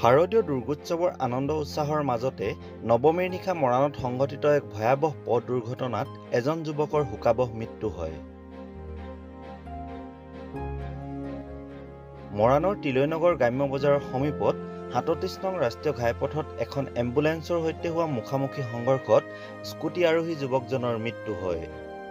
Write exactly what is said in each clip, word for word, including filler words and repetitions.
শাৰদীয় দুৰ্গোৎসৱৰ আনন্দ উৎসাহৰ মাজতে নৱমীৰ নিশা মৰাণত সংঘটিত এক ভয়াৱহ পথ দুৰ্ঘটনাত এজন যুৱকৰ শোকাবহ মৃত্যু হয়। মৰাণৰ তিলৈনগৰ গ্ৰাম্য বজাৰৰ সমীপত সাতত্ৰিশ নং ৰাষ্ট্ৰীয় ঘাইপথত এখন এম্বুলেন্সৰ সৈতে হোৱা মুখামুখি সংঘৰ্ষত স্কুটি আৰোহী যুৱকজনৰ মৃত্যু হয়।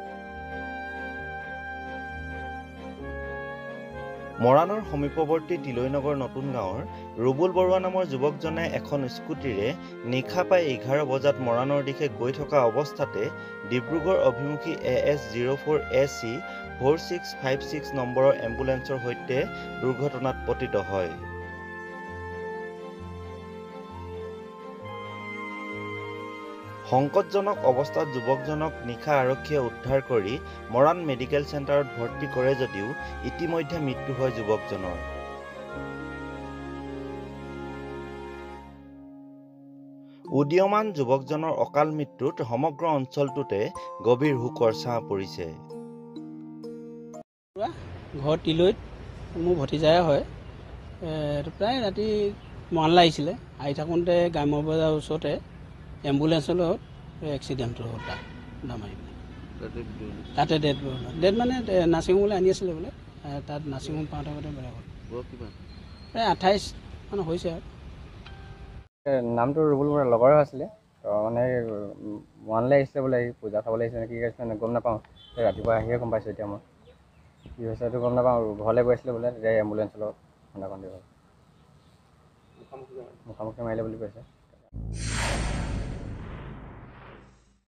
মৰাণৰ সমীপৱৰ্তী তিলৈনগৰ নতুন গাঁৱৰ ৰুবুল বৰুৱা নামৰ যুৱকজনে এখন স্কুটিৰে নিশা প্ৰায় এঘাৰ বজাত মৰাণৰ দিশে গৈ থকা অৱস্থাতে ডিব্ৰুগড় অভিমুখী A S zero' four A C four six five six নম্বৰৰ এম্বুলেন্সৰ সৈতে দুৰ্ঘটনাত পতিত হয়। সংকটজনক অৱস্থাত যুৱকজনক নিশা আৰক্ষীয়ে উদ্ধাৰ কৰি মৰাণ মেডিকেল চেণ্টাৰত ভৰ্তি কৰে যদিও ইতিমধ্যে মৃত্যু হয় যুৱকজনৰ। উদীয়মান যুৱকজনৰ অকাল মৃত্যুত সমগ্ৰ অঞ্চলটোতে গভীৰ শোকৰ ছাঁ পৰিছে। ঘৰ তিলৈত মোৰ ভতিজাই হয়। প্ৰায় ৰাতি মৰাণলৈ আহিছিলে, আহি থাকোঁতে গ্ৰাম্য বজাৰৰ ওচৰতে এম্বুলেন্সৰ লগত এক্সিডেণ্টটো হ'ল। তাত নামাৰি তাতে ডেড ডেড মানে নাৰ্ছিং হোমলৈ আনি আছিলে বোলে। তাত নাৰ্ছিং হোম পাওঁতে পাওঁতে বেলেগ হ'ল। প্ৰায় আঠাইছ মানে হৈছে আৰু। নামটো ৰুবুল বৰুৱা লগৰে আছিলে, মানে মৰাণলৈ আহিছিলে বোলে, পূজা খাবলৈ আহিছিলে কি কৰিছিলে গম নাপাওঁ। ৰাতিপুৱা আহিয়ে গম পাইছোঁ এতিয়া মই কি হৈছে এইটো গম নাপাওঁ। ঘৰলৈ গৈ আছিলে বোলে, তেতিয়া এম্বুলেন্সৰ লগত খুন্দা খুন্দি হ'ল, মুখামুখি মাৰিলে বুলি কৈছে।